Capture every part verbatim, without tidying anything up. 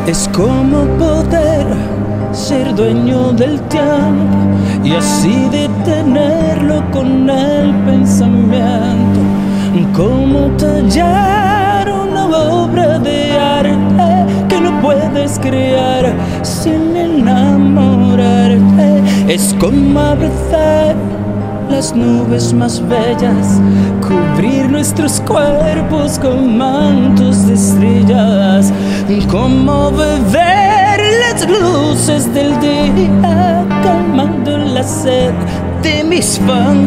Es como poder ser dueño del tiempo y así detenerlo con el pensamiento. Como tallar una obra de arte que no puedes crear sin enamorarte. Es como abrazar las nubes más bellas, cubrir nuestros cuerpos con mantos de estrellas, como beber las luces del día, calmando la sed de mis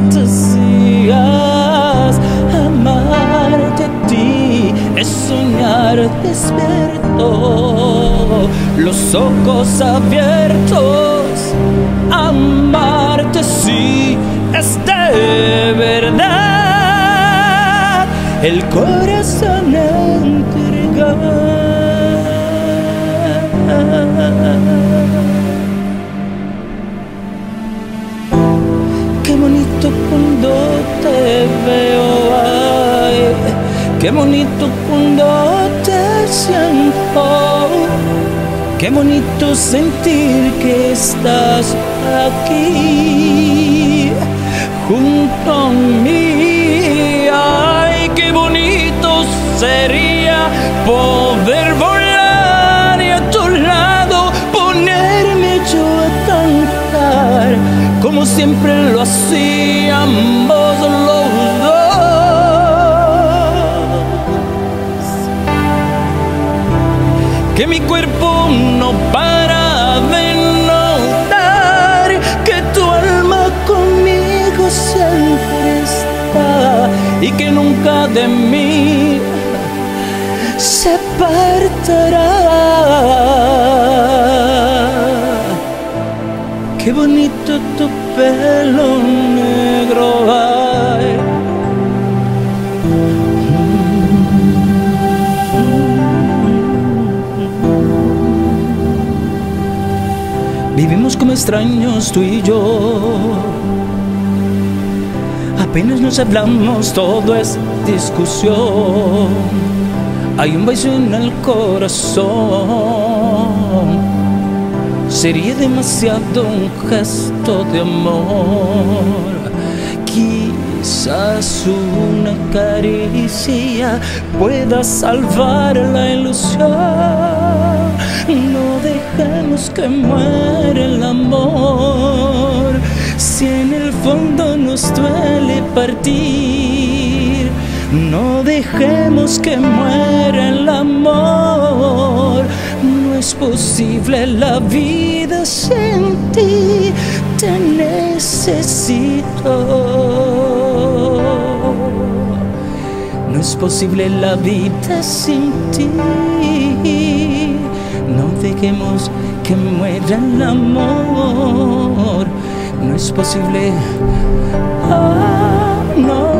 fantasías. Amarte a ti es soñar despierto, los ojos abiertos. Amarte sí es de verdad, el corazón entregado. Qué bonito cuando te veo, ay, qué bonito cuando te siento, qué bonito sentir que estás aquí junto a mí. Ay, qué bonito sería poder volar y a tu lado ponerme yo a cantar, como siempre lo hacíamos los dos. Que mi cuerpo no para de notar que tu alma conmigo siempre está y que nunca de mí se apartará. Qué bonito tu pelo negro, ay. Vivimos como extraños tú y yo, apenas nos hablamos, todo es discusión. Hay un beso en el corazón. Sería demasiado un gesto de amor. Quizás una caricia pueda salvar la ilusión. No dejemos que muera el amor, si en el fondo nos duele partir. No dejemos que muera el amor. No es posible la vida sin ti. Te necesito. No es posible la vida sin ti. No dejemos que muera el amor. No es posible. Ah, no.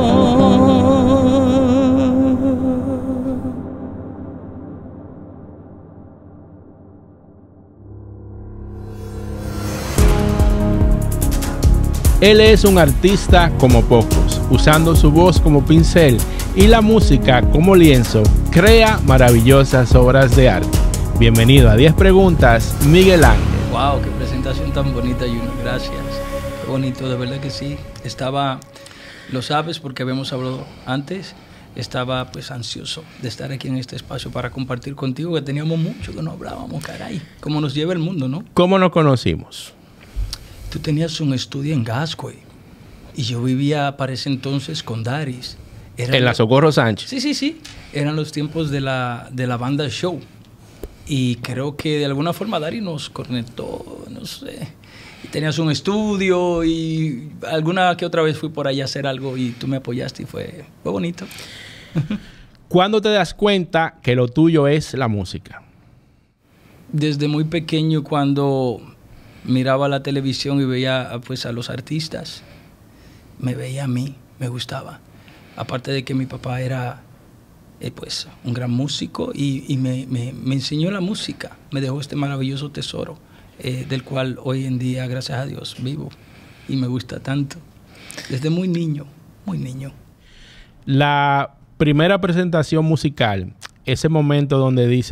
Él es un artista como pocos, usando su voz como pincel y la música como lienzo, crea maravillosas obras de arte. Bienvenido a diez preguntas, Miguel Ángel. Wow, qué presentación tan bonita, Junior. Gracias. Qué bonito, de verdad que sí. Estaba, lo sabes porque habíamos hablado antes, estaba pues ansioso de estar aquí en este espacio para compartir contigo, que teníamos mucho que no hablábamos, caray. Cómo nos lleva el mundo, ¿no? ¿Cómo nos conocimos? Tú tenías un estudio en Gascoy y yo vivía para ese entonces con Daris. Era en la Socorro Sánchez. Sí, sí, sí. Eran los tiempos de la, de la banda Show. Y creo que de alguna forma Daris nos conectó, no sé. Y tenías un estudio y alguna que otra vez fui por allá a hacer algo y tú me apoyaste y fue, fue bonito. ¿Cuándo te das cuenta que lo tuyo es la música? Desde muy pequeño, cuando miraba la televisión y veía pues a los artistas, me veía a mí, me gustaba. Aparte de que mi papá era eh, pues un gran músico y, y me, me, me enseñó la música, me dejó este maravilloso tesoro eh, del cual hoy en día, gracias a Dios, vivo y me gusta tanto. Desde muy niño, muy niño. La primera presentación musical, ese momento donde dices,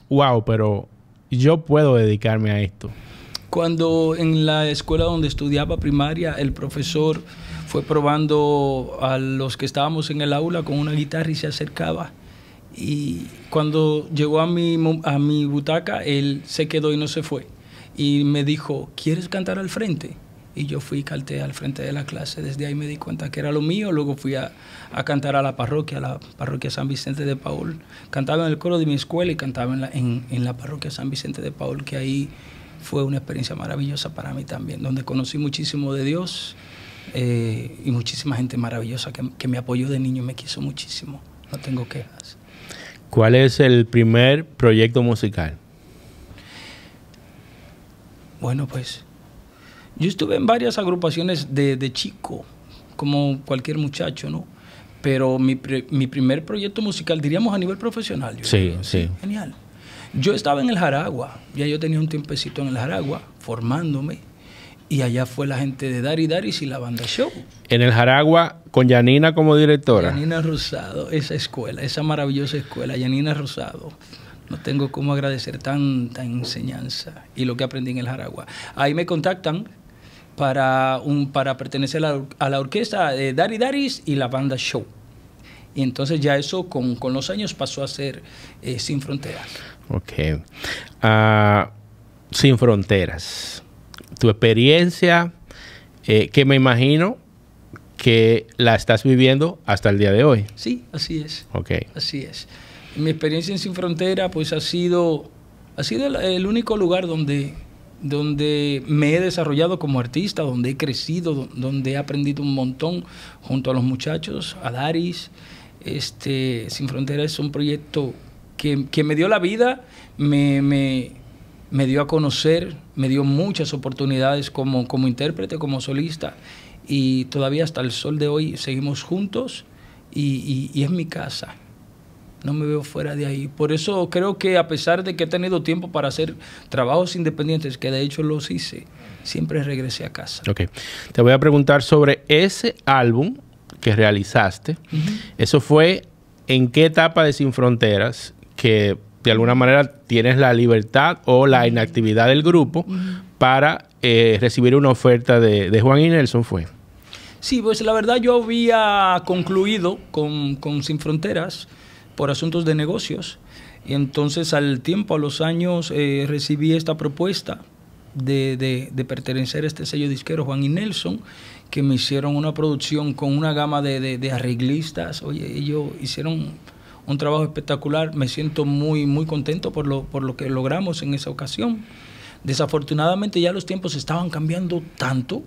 wow, pero yo puedo dedicarme a esto? Cuando en la escuela donde estudiaba primaria, el profesor fue probando a los que estábamos en el aula con una guitarra y se acercaba. Y cuando llegó a mi, a mi butaca, él se quedó y no se fue. Y me dijo, ¿quieres cantar al frente? Y yo fui y canté al frente de la clase. Desde ahí me di cuenta que era lo mío. Luego fui a, a cantar a la parroquia, a la parroquia San Vicente de Paúl. Cantaba en el coro de mi escuela y cantaba en la, en, en la parroquia San Vicente de Paúl, que ahí fue una experiencia maravillosa para mí también, donde conocí muchísimo de Dios eh, y muchísima gente maravillosa que, que me apoyó de niño y me quiso muchísimo. No tengo quejas. ¿Cuál es el primer proyecto musical? Bueno, pues yo estuve en varias agrupaciones de, de chico, como cualquier muchacho, ¿no? Pero mi, pre, mi primer proyecto musical, diríamos a nivel profesional. Yo sí, creo, sí, sí. Genial. Yo estaba en el Jaragua, ya yo tenía un tiempecito en el Jaragua, formándome, y allá fue la gente de Dari Daris y la banda Show. En el Jaragua, con Yanina como directora. Yanina Rosado, esa escuela, esa maravillosa escuela, Yanina Rosado. No tengo cómo agradecer tanta enseñanza y lo que aprendí en el Jaragua. Ahí me contactan para, un, para pertenecer a la, a la orquesta de Dari Daris y la banda Show. Y entonces ya eso con, con los años pasó a ser eh, Sin Fronteras. Ok. Uh, Sin Fronteras. Tu experiencia, eh, que me imagino que la estás viviendo hasta el día de hoy. Sí, así es. Ok. Así es. Mi experiencia en Sin Frontera pues ha sido, ha sido el, el único lugar donde, donde me he desarrollado como artista, donde he crecido, donde he aprendido un montón junto a los muchachos, a Daris. Este, Sin Frontera es un proyecto que, que me dio la vida, me, me, me dio a conocer, me dio muchas oportunidades como, como intérprete, como solista, y todavía hasta el sol de hoy seguimos juntos y, y, y es mi casa. No me veo fuera de ahí. Por eso creo que a pesar de que he tenido tiempo para hacer trabajos independientes, que de hecho los hice, siempre regresé a casa. Ok. Te voy a preguntar sobre ese álbum que realizaste. Uh-huh. ¿Eso fue en qué etapa de Sin Fronteras que de alguna manera tienes la libertad o la inactividad del grupo uh-huh. para eh, recibir una oferta de, de Juan y Nelson fue? Sí, pues la verdad yo había concluido con, con Sin Fronteras por asuntos de negocios, y entonces al tiempo, a los años, eh, recibí esta propuesta de, de, de pertenecer a este sello disquero Juan y Nelson, que me hicieron una producción con una gama de, de, de arreglistas. Oye, ellos hicieron un trabajo espectacular. Me siento muy, muy contento por lo, por lo que logramos en esa ocasión. Desafortunadamente ya los tiempos estaban cambiando tanto,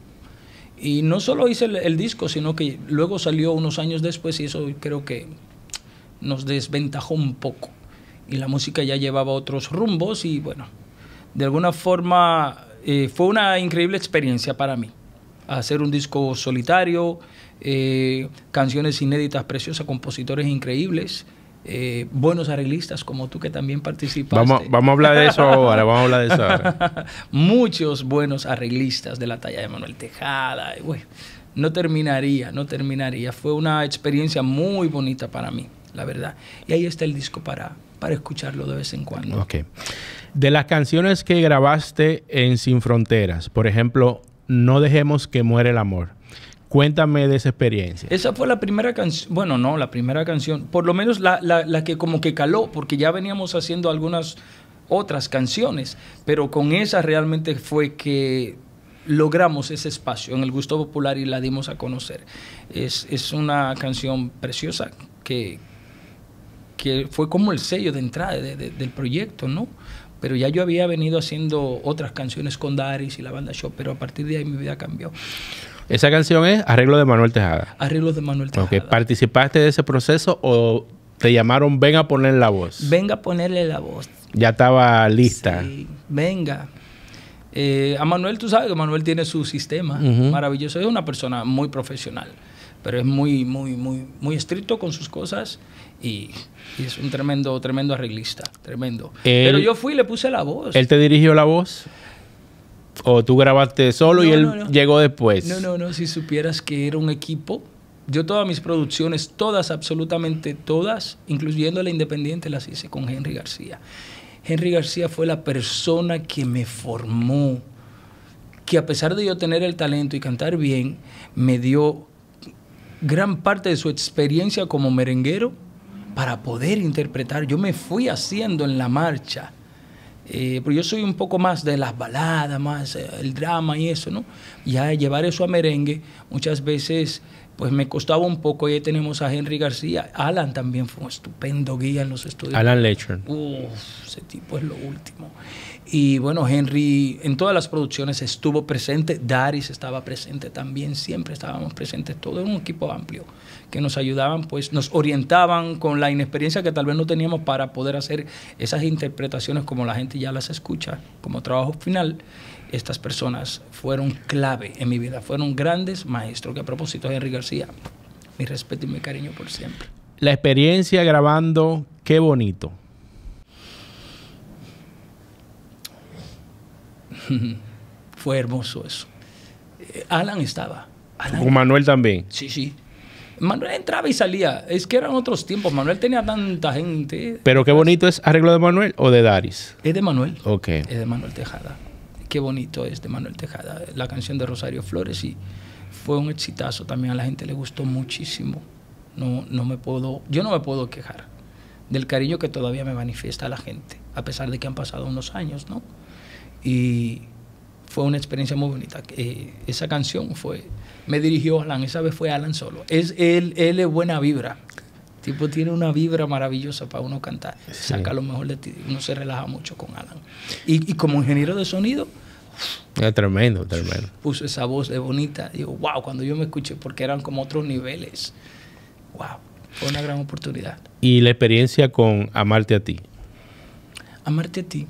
y no solo hice el, el disco, sino que luego salió unos años después, y eso creo que nos desventajó un poco, y la música ya llevaba otros rumbos, y bueno, de alguna forma eh, fue una increíble experiencia para mí hacer un disco solitario, eh, canciones inéditas preciosas, compositores increíbles, eh, buenos arreglistas como tú que también participaste. Vamos, vamos a hablar de eso ahora, vamos a hablar de eso ahora. Muchos buenos arreglistas de la talla de Manuel Tejada, y bueno, no terminaría, no terminaría. Fue una experiencia muy bonita para mí, la verdad. Y ahí está el disco para, para escucharlo de vez en cuando. Ok. De las canciones que grabaste en Sin Fronteras, por ejemplo, No dejemos que muera el amor. Cuéntame de esa experiencia. Esa fue la primera canción, bueno, no, la primera canción, por lo menos la, la, la que como que caló, porque ya veníamos haciendo algunas otras canciones, pero con esa realmente fue que logramos ese espacio en el gusto popular y la dimos a conocer. Es, es una canción preciosa que, que fue como el sello de entrada de, de, del proyecto, ¿no? Pero ya yo había venido haciendo otras canciones con Daris y la banda Show, pero a partir de ahí mi vida cambió. Esa canción es Arreglo de Manuel Tejada. Arreglo de Manuel Tejada. Okay. ¿Participaste de ese proceso o te llamaron, ven a poner la voz? Venga a ponerle la voz. Ya estaba lista. Sí, venga. Eh, a Manuel, tú sabes que Manuel tiene su sistema uh-huh. maravilloso. Es una persona muy profesional, pero es muy, muy, muy, muy estricto con sus cosas y, y es un tremendo, tremendo arreglista, tremendo. Él, pero yo fui y le puse la voz. ¿Él te dirigió la voz? ¿O tú grabaste solo no, y él no, no. llegó después? No, no, no. Si supieras que era un equipo. Yo todas mis producciones, todas, absolutamente todas, incluyendo la independiente, las hice con Henry García. Henry García fue la persona que me formó, que a pesar de yo tener el talento y cantar bien, me dio gran parte de su experiencia como merenguero para poder interpretar. Yo me fui haciendo en la marcha. Eh, pero yo soy un poco más de las baladas, más eh, el drama y eso, ¿no? Ya llevar eso a merengue muchas veces pues me costaba un poco. Y ahí tenemos a Henry García. Alan también fue un estupendo guía en los estudios. Alan Lechern. Uf, ese tipo es lo último. Y bueno, Henry en todas las producciones estuvo presente. Daris estaba presente también. Siempre estábamos presentes. Todo era un equipo amplio que nos ayudaban, pues nos orientaban con la inexperiencia que tal vez no teníamos para poder hacer esas interpretaciones como la gente ya las escucha como trabajo final. Estas personas fueron clave en mi vida, fueron grandes maestros, que a propósito de Henry García, mi respeto y mi cariño por siempre. La experiencia grabando, qué bonito. Fue hermoso eso. Eh, Alan estaba. Alan, Con Manuel también. Sí, sí. Manuel entraba y salía. Es que eran otros tiempos. Manuel tenía tanta gente. Pero qué bonito es arreglo de Manuel o de Daris. Es de Manuel. Ok. Es de Manuel Tejada. Qué bonito es de Manuel Tejada. La canción de Rosario Flores, y fue un exitazo también. A la gente le gustó muchísimo. No, no me puedo, yo no me puedo quejar del cariño que todavía me manifiesta la gente, a pesar de que han pasado unos años, ¿no? Y fue una experiencia muy bonita. Eh, esa canción fue, me dirigió Alan, esa vez fue Alan solo. Es, él, él es buena vibra. El tipo tiene una vibra maravillosa para uno cantar. Sí. Saca lo mejor de ti. Uno se relaja mucho con Alan. Y, y como ingeniero de sonido, es tremendo, tremendo. Puso esa voz de bonita. Digo, wow, cuando yo me escuché, porque eran como otros niveles. Wow, fue una gran oportunidad. ¿Y la experiencia con Amarte a ti? Amarte a ti.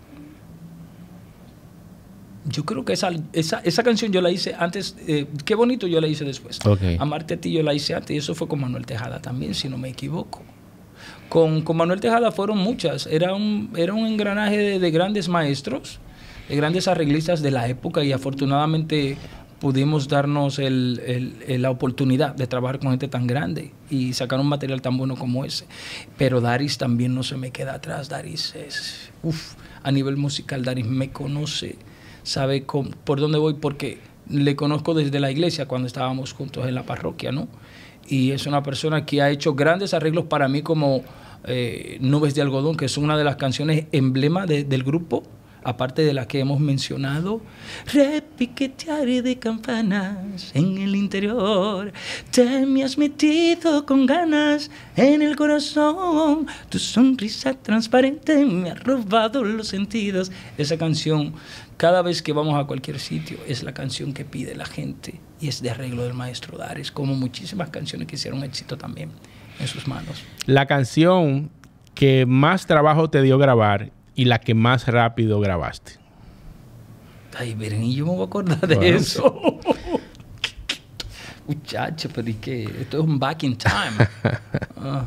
Yo creo que esa, esa, esa canción yo la hice antes. Eh, qué bonito, yo la hice después. Okay. Amarte a ti yo la hice antes, y eso fue con Manuel Tejada también, si no me equivoco. Con, con Manuel Tejada fueron muchas. Era un, era un engranaje de, de grandes maestros, de grandes arreglistas de la época, y afortunadamente pudimos darnos el, el, el, la oportunidad de trabajar con gente tan grande y sacar un material tan bueno como ese. Pero Daris también no se me queda atrás. Daris es, uff, a nivel musical, Daris me conoce, sabe cómo, por dónde voy, porque le conozco desde la iglesia cuando estábamos juntos en la parroquia, ¿no? Y es una persona que ha hecho grandes arreglos para mí, como eh, Nubes de Algodón, que es una de las canciones emblema de, del grupo, aparte de la que hemos mencionado. Repiquetear de campanas en el interior, te me has metido con ganas en el corazón, tu sonrisa transparente me ha robado los sentidos. Esa canción, cada vez que vamos a cualquier sitio, es la canción que pide la gente, y es de arreglo del maestro Daris, como muchísimas canciones que hicieron éxito también en sus manos. La canción que más trabajo te dio grabar y la que más rápido grabaste. Ay, miren, y yo me voy a acordar de bueno, eso. Muchacho, pero ¿y qué? Esto es un back in time. uh.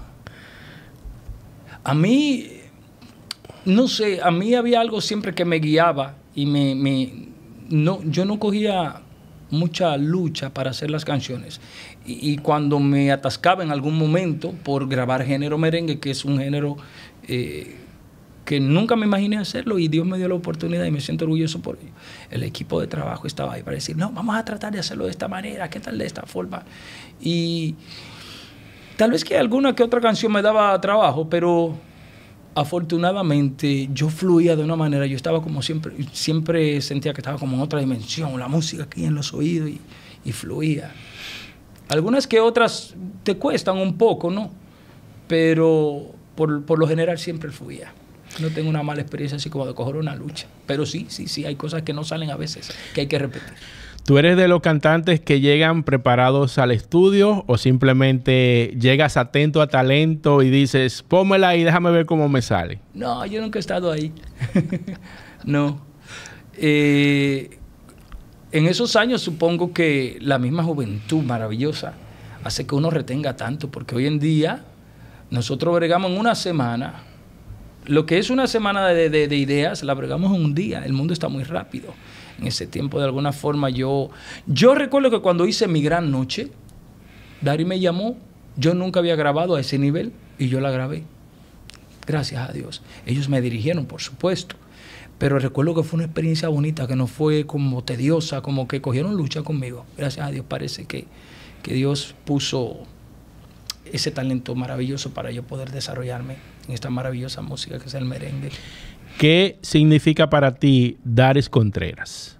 A mí, no sé, a mí había algo siempre que me guiaba, y me, me no, yo no cogía mucha lucha para hacer las canciones. Y, y cuando me atascaba en algún momento por grabar género merengue, que es un género eh, que nunca me imaginé hacerlo, y Dios me dio la oportunidad y me siento orgulloso por ello. El equipo de trabajo estaba ahí para decir, no, vamos a tratar de hacerlo de esta manera, ¿qué tal de esta forma? Y tal vez que alguna que otra canción me daba trabajo, pero afortunadamente yo fluía de una manera, yo estaba como siempre, siempre sentía que estaba como en otra dimensión, la música aquí en los oídos, y, y fluía. Algunas que otras te cuestan un poco, ¿no? Pero por, por lo general siempre fluía. No tengo una mala experiencia así como de coger una lucha. Pero sí, sí, sí, hay cosas que no salen a veces, que hay que repetir. ¿Tú eres de los cantantes que llegan preparados al estudio, o simplemente llegas atento a talento y dices, pónmela ahí, déjame ver cómo me sale? No, yo nunca he estado ahí. No. Eh, en esos años supongo que la misma juventud maravillosa hace que uno retenga tanto, porque hoy en día nosotros bregamos en una semana. Lo que es una semana de, de, de ideas, la bregamos en un día. El mundo está muy rápido. En ese tiempo, de alguna forma, yo... Yo recuerdo que cuando hice Mi Gran Noche, Dari me llamó. Yo nunca había grabado a ese nivel y yo la grabé. gracias a Dios. Ellos me dirigieron, por supuesto, pero recuerdo que fue una experiencia bonita, que no fue como tediosa, como que cogieron lucha conmigo. Gracias a Dios, parece que, que Dios puso ese talento maravilloso para yo poder desarrollarme en esta maravillosa música que es el merengue. ¿Qué significa para ti Daris Contreras?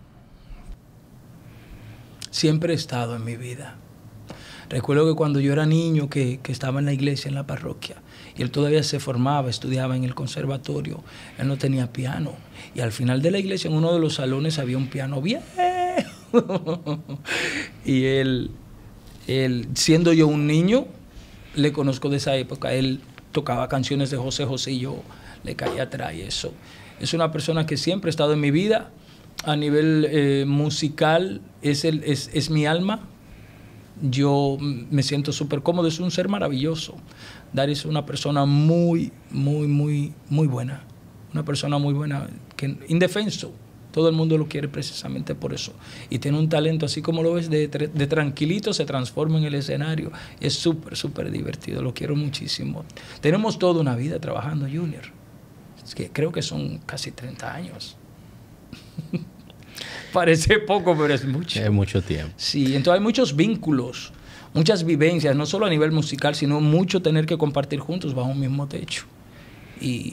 Siempre he estado en mi vida. Recuerdo que cuando yo era niño, que, que estaba en la iglesia, en la parroquia, y él todavía se formaba, estudiaba en el conservatorio, él no tenía piano. Y al final de la iglesia, en uno de los salones, había un piano viejo. Y él, él, siendo yo un niño, le conozco de esa época, él tocaba canciones de José José y yo le caía atrás. Y eso es una persona que siempre ha estado en mi vida. A nivel eh, musical, es, el, es, es mi alma. Yo me siento súper cómodo, es un ser maravilloso. Daris es una persona muy, muy, muy, muy buena. Una persona muy buena, que, indefenso. Todo el mundo lo quiere precisamente por eso. Y tiene un talento, así como lo ves, de, de tranquilito, se transforma en el escenario. Es súper, súper divertido, lo quiero muchísimo. Tenemos toda una vida trabajando, Junior. Es que creo que son casi treinta años. Parece poco, pero es mucho. Es mucho tiempo. Sí, entonces hay muchos vínculos, muchas vivencias, no solo a nivel musical, sino mucho tener que compartir juntos bajo un mismo techo. Y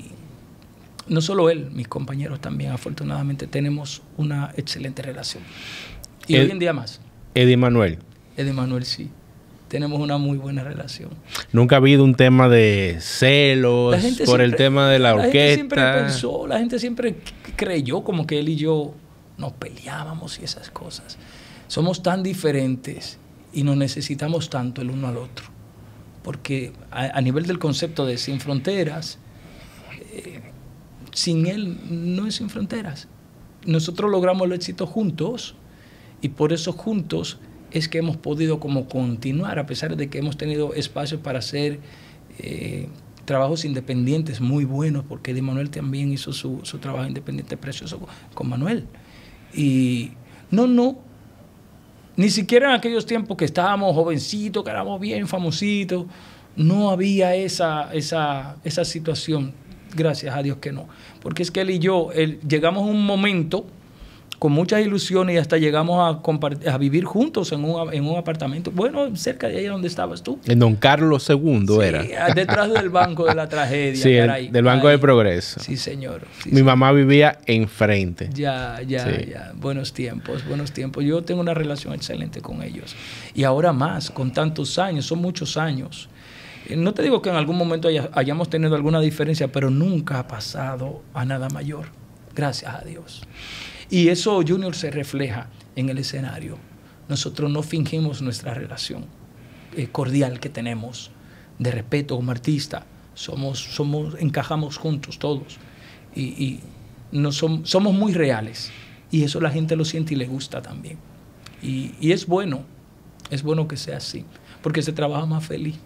no solo él, mis compañeros también, afortunadamente, tenemos una excelente relación. Y Ed, hoy en día más. Eddie Manuel. Eddie Manuel, sí. Tenemos una muy buena relación. Nunca ha habido un tema de celos por siempre, el tema de la orquesta. La gente siempre pensó, la gente siempre creyó como que él y yo nos peleábamos y esas cosas. Somos tan diferentes y nos necesitamos tanto el uno al otro. Porque a, a nivel del concepto de Sin Fronteras, eh, sin él no es Sin Fronteras. Nosotros logramos el éxito juntos y por eso juntos es que hemos podido como continuar, a pesar de que hemos tenido espacios para hacer eh, trabajos independientes muy buenos, porque Eddie Manuel también hizo su, su trabajo independiente precioso con, con Manuel. Y no, no, ni siquiera en aquellos tiempos que estábamos jovencitos, que éramos bien famositos, no había esa, esa, esa situación, gracias a Dios que no. Porque es que él y yo él, llegamos a un momento con muchas ilusiones y hasta llegamos a, a vivir juntos en un, en un apartamento, bueno, cerca de ahí donde estabas tú. En Don Carlos segundo sí, era. Detrás del Banco de la Tragedia. Sí, el, del Banco del Progreso. Sí, señor. Sí, Mi señor. mamá vivía enfrente. Ya, ya, sí. ya. Buenos tiempos, buenos tiempos. Yo tengo una relación excelente con ellos. Y ahora más, con tantos años, son muchos años. No te digo que en algún momento haya, hayamos tenido alguna diferencia, pero nunca ha pasado a nada mayor. Gracias a Dios. Y eso, Junior, se refleja en el escenario. Nosotros no fingimos nuestra relación eh, cordial que tenemos, de respeto como artista. Somos, somos, encajamos juntos todos. Y, y no som, somos muy reales. Y eso la gente lo siente y le gusta también. Y, y es bueno, es bueno que sea así, porque se trabaja más feliz.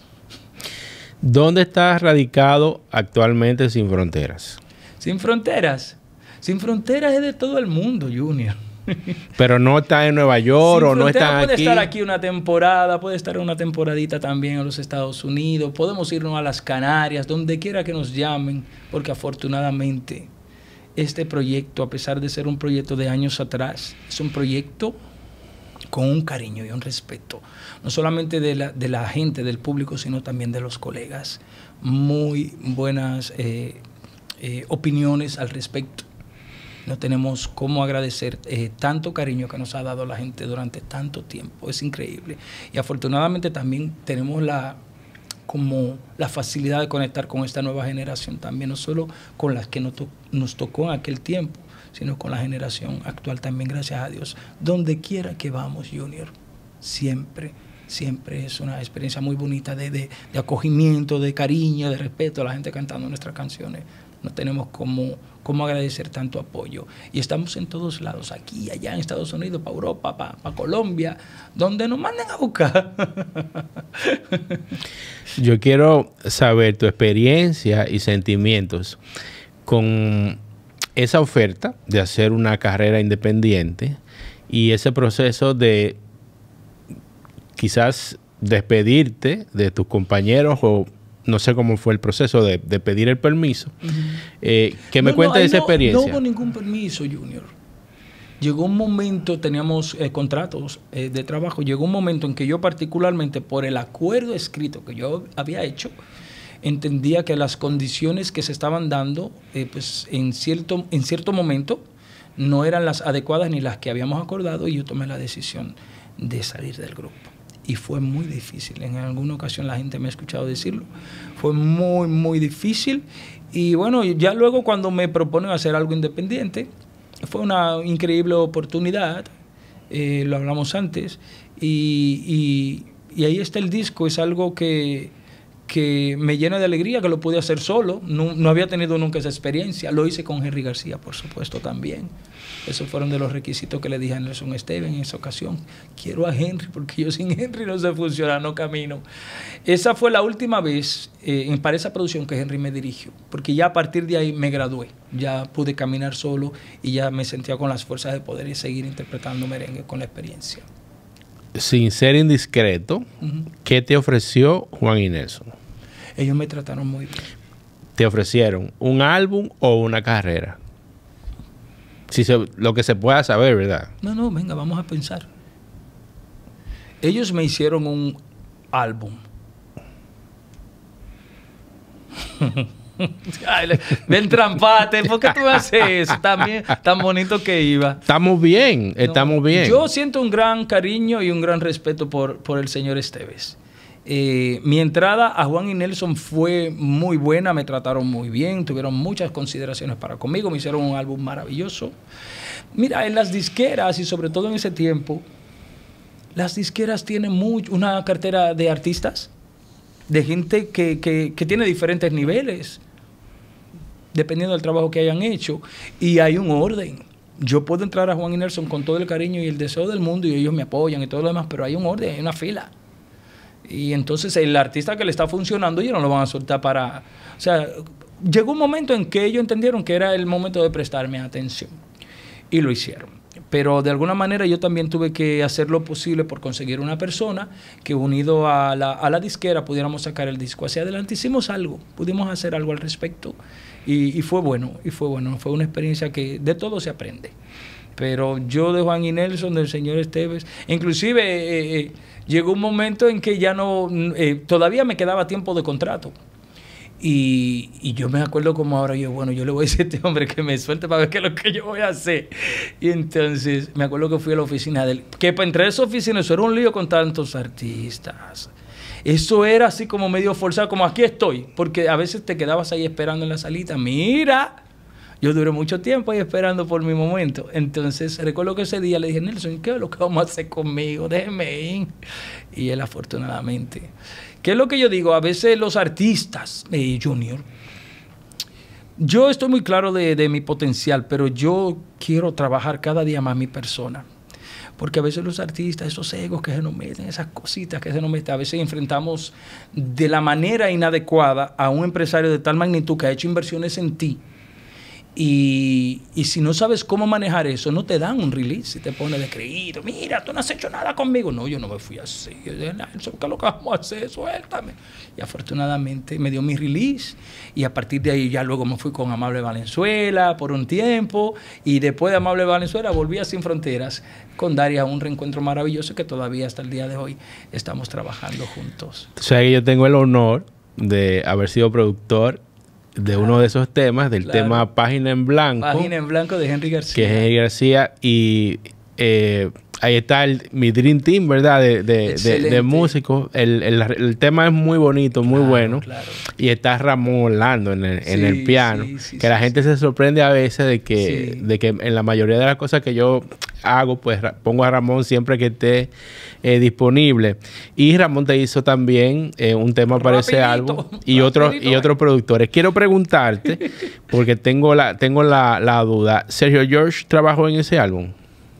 ¿Dónde está radicado actualmente Sin Fronteras? Sin Fronteras. Sin Fronteras es de todo el mundo, Junior. Pero no está en Nueva York Sin o no está aquí. Puede estar aquí una temporada, puede estar una temporadita también en los Estados Unidos. Podemos irnos a las Canarias, donde quiera que nos llamen, porque afortunadamente este proyecto, a pesar de ser un proyecto de años atrás, es un proyecto con un cariño y un respeto, no solamente de la, de la gente, del público, sino también de los colegas. Muy buenas eh, eh, opiniones al respecto. No tenemos cómo agradecer eh, tanto cariño que nos ha dado la gente durante tanto tiempo. Es increíble. Y afortunadamente también tenemos la, como la facilidad de conectar con esta nueva generación también, no solo con las que nos, to nos tocó en aquel tiempo, sino con la generación actual también, gracias a Dios. Donde quiera que vamos, Junior, siempre, siempre es una experiencia muy bonita de, de, de acogimiento, de cariño, de respeto a la gente cantando nuestras canciones. No tenemos cómo, cómo agradecer tanto apoyo. Y estamos en todos lados, aquí, allá, en Estados Unidos, para Europa, para pa Colombia, donde nos manden a buscar. Yo quiero saber tu experiencia y sentimientos con esa oferta de hacer una carrera independiente y ese proceso de quizás despedirte de tus compañeros o no sé cómo fue el proceso de, de pedir el permiso. Uh-huh. eh, que me no, cuente no, de esa no, experiencia. No hubo ningún permiso, Junior. Llegó un momento, teníamos eh, contratos eh, de trabajo, llegó un momento en que yo particularmente, por el acuerdo escrito que yo había hecho, entendía que las condiciones que se estaban dando, eh, pues en cierto, en cierto momento, no eran las adecuadas ni las que habíamos acordado, y yo tomé la decisión de salir del grupo. Y fue muy difícil. En alguna ocasión la gente me ha escuchado decirlo. Fue muy, muy difícil. Y bueno, ya luego cuando me proponen hacer algo independiente, fue una increíble oportunidad. Eh, lo hablamos antes. Y, y, y ahí está el disco. Es algo que, que me llena de alegría, que lo pude hacer solo. No, no había tenido nunca esa experiencia. Lo hice con Henry García, por supuesto, también. Esos fueron de los requisitos que le dije a Nelson Esteves en esa ocasión. Quiero a Henry, porque yo sin Henry no sé funcionar, no camino. Esa fue la última vez eh, para esa producción que Henry me dirigió, porque ya a partir de ahí me gradué. Ya pude caminar solo y ya me sentía con las fuerzas de poder y seguir interpretando merengue con la experiencia. Sin ser indiscreto, uh-huh. ¿qué te ofreció Juan y Nelson? Ellos me trataron muy bien. ¿Te ofrecieron un álbum o una carrera? Si se, lo que se pueda saber, ¿verdad? No, no, venga, vamos a pensar. Ellos me hicieron un álbum. Ay, ven, trampate, ¿por qué tú haces eso? También tan bonito que iba. Estamos bien, estamos no, bien. Yo siento un gran cariño y un gran respeto por, por el señor Esteves. Eh, mi entrada a Juan y Nelson fue muy buena, me trataron muy bien, tuvieron muchas consideraciones para conmigo, me hicieron un álbum maravilloso. Mira, en las disqueras y sobre todo en ese tiempo, las disqueras tienen muy, una cartera de artistas, de gente que, que, que tiene diferentes niveles, dependiendo del trabajo que hayan hecho, y hay un orden. Yo puedo entrar a Juan y Nelson con todo el cariño y el deseo del mundo y ellos me apoyan y todo lo demás, pero hay un orden, hay una fila. Y entonces el artista que le está funcionando, ellos no lo van a soltar para... O sea, llegó un momento en que ellos entendieron que era el momento de prestarme atención. Y lo hicieron. Pero de alguna manera yo también tuve que hacer lo posible por conseguir una persona que unido a la, a la disquera pudiéramos sacar el disco hacia adelante. Hicimos algo, pudimos hacer algo al respecto. Y, y fue bueno, y fue bueno. Fue una experiencia que de todo se aprende. Pero yo de Juan y Nelson, del señor Esteves, inclusive eh, eh, llegó un momento en que ya no, eh, todavía me quedaba tiempo de contrato. Y, y yo me acuerdo como ahora, yo, bueno, yo le voy a decir a este hombre que me suelte para ver qué es lo que yo voy a hacer. Y entonces me acuerdo que fui a la oficina de él, que para entrar a esa oficina eso era un lío con tantos artistas. Eso era así como medio forzado, como aquí estoy, porque a veces te quedabas ahí esperando en la salita, mira... Yo duré mucho tiempo ahí esperando por mi momento. Entonces, recuerdo que ese día le dije, Nelson, ¿qué es lo que vamos a hacer conmigo? Déjeme ir. Y él, afortunadamente. ¿Qué es lo que yo digo? A veces los artistas, eh, Junior, yo estoy muy claro de, de mi potencial, pero yo quiero trabajar cada día más mi persona. Porque a veces los artistas, esos egos que se nos meten, esas cositas que se nos meten, a veces enfrentamos de la manera inadecuada a un empresario de tal magnitud que ha hecho inversiones en ti. Y, y si no sabes cómo manejar eso, no te dan un release y te pone de creído. Mira, tú no has hecho nada conmigo. No, yo no me fui así. Yo dije, Nelson, ¿qué es lo que vamos a hacer? Suéltame. Y afortunadamente me dio mi release. Y a partir de ahí ya luego me fui con Amable Valenzuela por un tiempo. Y después de Amable Valenzuela volví a Sin Fronteras con Daria, un reencuentro maravilloso que todavía hasta el día de hoy estamos trabajando juntos. O sea que yo tengo el honor de haber sido productor de claro. uno de esos temas, del claro. tema Página en Blanco. Página en Blanco de Henry García. Que es Henry García. Y eh, ahí está el, mi Dream Team, ¿verdad? De, de, de, de músicos. El, el, el tema es muy bonito, muy claro, bueno. Claro. Y está Ramón Orlando en el, sí, en el piano. Sí, sí, que sí, la sí, gente sí. se sorprende a veces de que, sí. de que en la mayoría de las cosas que yo hago, pues pongo a Ramón siempre que esté eh, disponible. Y Ramón te hizo también eh, un tema rapidito, para ese álbum y otros y otros productores. Quiero preguntarte, porque tengo la tengo la, la duda, ¿Sergio George trabajó en ese álbum?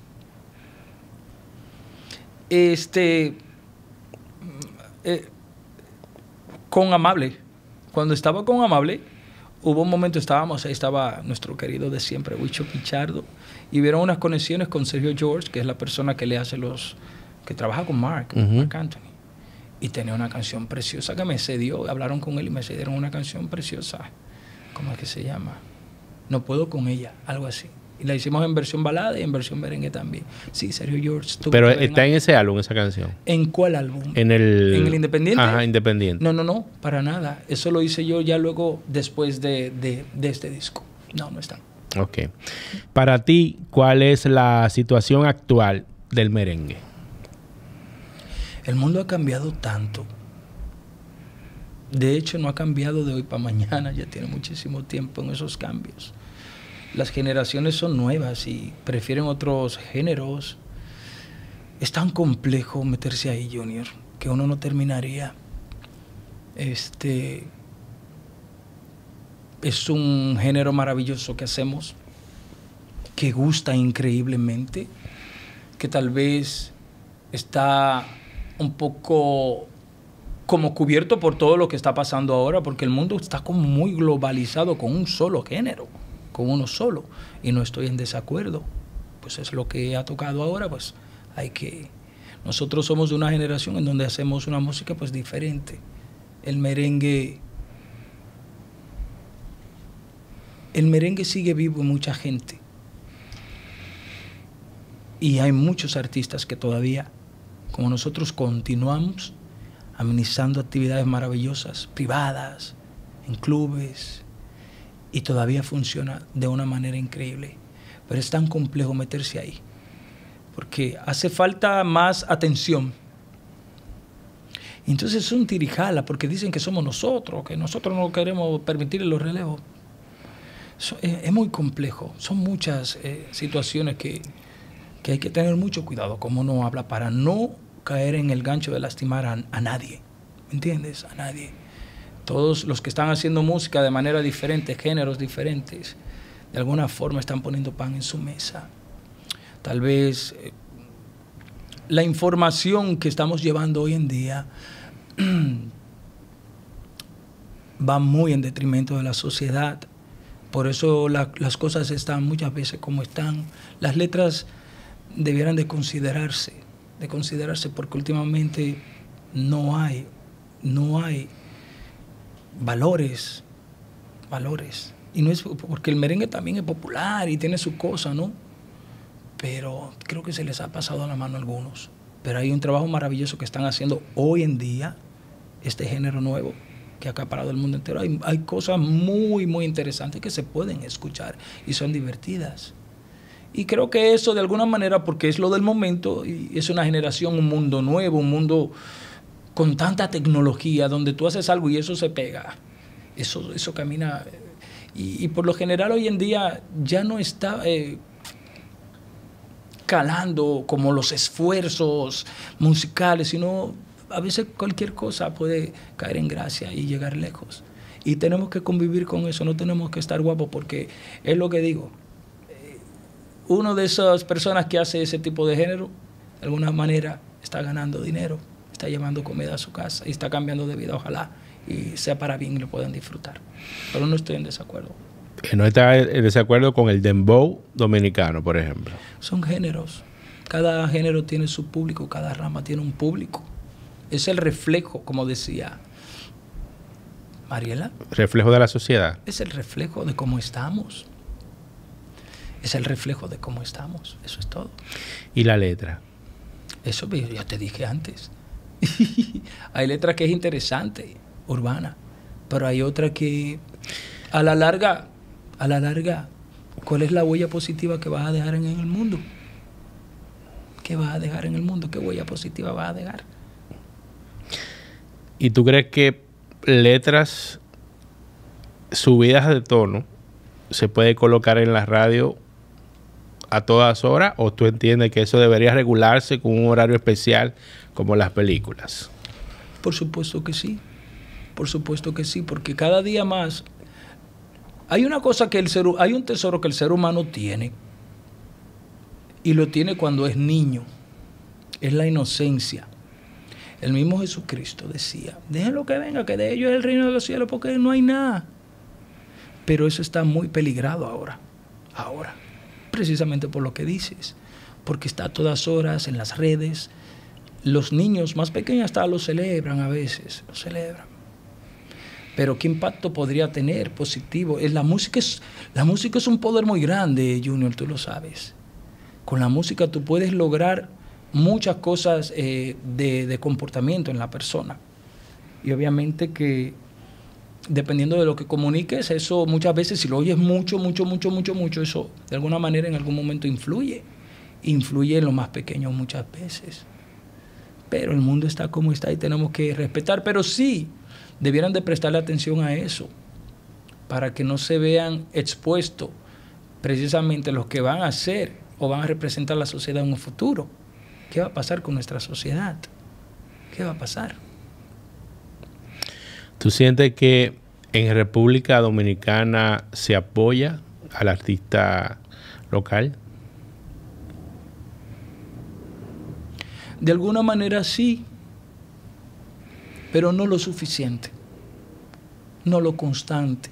Este eh, con Amable. Cuando estaba con Amable, hubo un momento, estábamos, ahí estaba nuestro querido de siempre, Huicho Pichardo, y vieron unas conexiones con Sergio George, que es la persona que le hace los, que trabaja con Mark, uh-huh. Mark Anthony. y tenía una canción preciosa que me cedió. Hablaron con él y me cedieron una canción preciosa. ¿Cómo es que se llama? No puedo con ella, algo así. Y la hicimos en versión balada y en versión merengue también. Sí, Sergio George. Pero está en ese álbum, esa canción. ¿En cuál álbum? En el... ¿En el Independiente? Ajá, Independiente. No, no, no, para nada. Eso lo hice yo ya luego, después de, de, de este disco. No, no está. Ok. Para ti, ¿cuál es la situación actual del merengue? El mundo ha cambiado tanto. De hecho, no ha cambiado de hoy para mañana. Ya tiene muchísimo tiempo en esos cambios. Las generaciones son nuevas y prefieren otros géneros. Es tan complejo meterse ahí, Junior, que uno no terminaría. Este es un género maravilloso que hacemos, que gusta increíblemente, que tal vez está un poco como cubierto por todo lo que está pasando ahora, porque el mundo está como muy globalizado con un solo género, con uno solo, y no estoy en desacuerdo. Pues es lo que ha tocado ahora, pues hay que... Nosotros somos de una generación en donde hacemos una música pues diferente. El merengue... El merengue sigue vivo en mucha gente. Y hay muchos artistas que todavía, como nosotros, continuamos amenizando actividades maravillosas, privadas, en clubes, y todavía funciona de una manera increíble. Pero es tan complejo meterse ahí, porque hace falta más atención. Y entonces es un tirijala, porque dicen que somos nosotros, que nosotros no queremos permitir los relevos. So, es, es muy complejo, son muchas eh, situaciones que, que hay que tener mucho cuidado como uno habla para no caer en el gancho de lastimar a, a nadie, ¿me entiendes? A nadie. Todos los que están haciendo música de manera diferente, géneros diferentes, de alguna forma están poniendo pan en su mesa. Tal vez eh, la información que estamos llevando hoy en día va muy en detrimento de la sociedad. Por eso la, las cosas están muchas veces como están. Las letras debieran de considerarse, de considerarse porque últimamente no hay, no hay valores, valores. Y no es porque el merengue también es popular y tiene su cosa, ¿no? Pero creo que se les ha pasado a la mano a algunos. Pero hay un trabajo maravilloso que están haciendo hoy en día, este género nuevo que ha acaparado el mundo entero. Hay, hay cosas muy, muy interesantes que se pueden escuchar y son divertidas. Y creo que eso de alguna manera, porque es lo del momento, y es una generación, un mundo nuevo, un mundo con tanta tecnología, donde tú haces algo y eso se pega, eso, eso camina. Y, y por lo general hoy en día ya no está eh, calando como los esfuerzos musicales, sino a veces cualquier cosa puede caer en gracia y llegar lejos. Y tenemos que convivir con eso, no tenemos que estar guapos, porque es lo que digo. Uno de esas personas que hace ese tipo de género, de alguna manera está ganando dinero, está llevando comida a su casa y está cambiando de vida, ojalá, y sea para bien y lo puedan disfrutar. Pero no estoy en desacuerdo. No está en desacuerdo con el dembow dominicano, por ejemplo. Son géneros. Cada género tiene su público, cada rama tiene un público. Es el reflejo, como decía Mariela. Reflejo de la sociedad. Es el reflejo de cómo estamos. Es el reflejo de cómo estamos. Eso es todo. ¿Y la letra? Eso ya te dije antes. Hay letra que es interesante, urbana, pero hay otra que a la larga, a la larga, ¿cuál es la huella positiva que vas a dejar en el mundo? ¿Qué vas a dejar en el mundo? ¿Qué huella positiva vas a dejar? ¿Y tú crees que letras subidas de tono se puede colocar en la radio a todas horas, o tú entiendes que eso debería regularse con un horario especial como las películas? Por supuesto que sí, por supuesto que sí, porque cada día más hay una cosa que el ser, hay un tesoro que el ser humano tiene, y lo tiene cuando es niño, es la inocencia. El mismo Jesucristo decía, déjenlo que venga, que de ellos es el reino de los cielos, porque no hay nada. Pero eso está muy peligrado ahora, ahora, precisamente por lo que dices, porque está a todas horas en las redes, los niños más pequeños hasta lo celebran a veces, lo celebran. Pero ¿qué impacto podría tener positivo? La música es, la música es un poder muy grande, Junior, tú lo sabes. Con la música tú puedes lograr muchas cosas eh, de, de comportamiento en la persona. Y obviamente que dependiendo de lo que comuniques, eso muchas veces, si lo oyes mucho, mucho, mucho, mucho, mucho, eso de alguna manera en algún momento influye. Influye en lo más pequeño muchas veces. Pero el mundo está como está y tenemos que respetar. Pero sí, debieran de prestarle atención a eso, para que no se vean expuestos precisamente los que van a ser o van a representar la sociedad en un futuro. ¿Qué va a pasar con nuestra sociedad? ¿Qué va a pasar? ¿Tú sientes que en República Dominicana se apoya al artista local? De alguna manera sí, pero no lo suficiente, no lo constante,